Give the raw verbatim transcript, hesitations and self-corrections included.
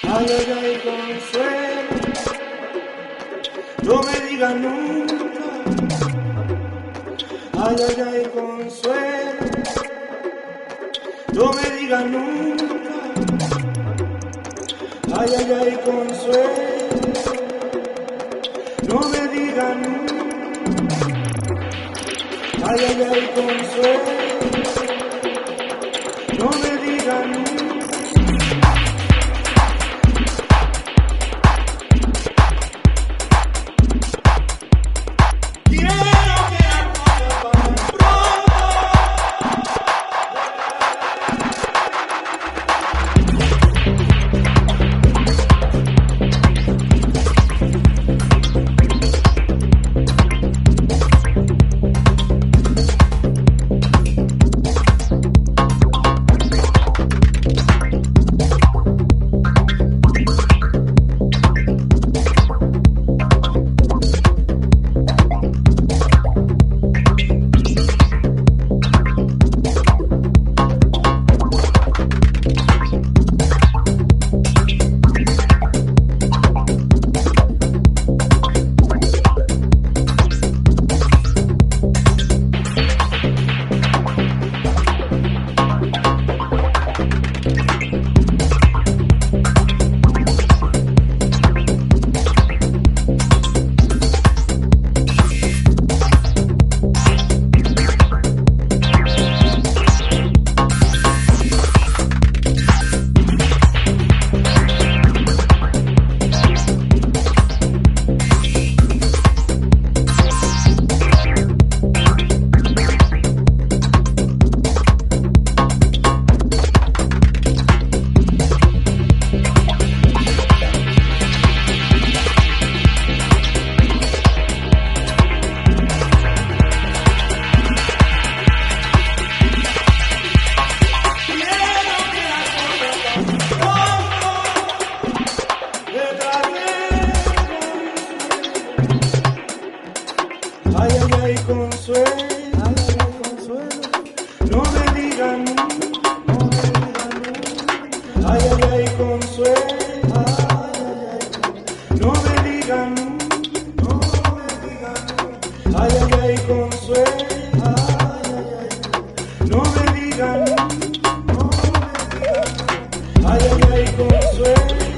Ay, ay, ay, Consuelo, no me digas nunca. Ay, ay, ay, Consuelo, no me digas nunca. Ay, ay, ay, Consuelo, no me digas nunca. Ay, ay, ay, Consuelo, no me digas nunca. Ay, ay, ay, Consuelo, ay, ay, ay, Consuelo, no me digas nunca, no me digas nunca. Ay, ay, ay, Consuelo, ay, ay, ay, no me digas nunca, no me digas nunca. Ay, ay, ay, Consuelo, ay, ay, ay, no me digas nunca, no me digas nunca. Ay, ay, ay, Consuelo.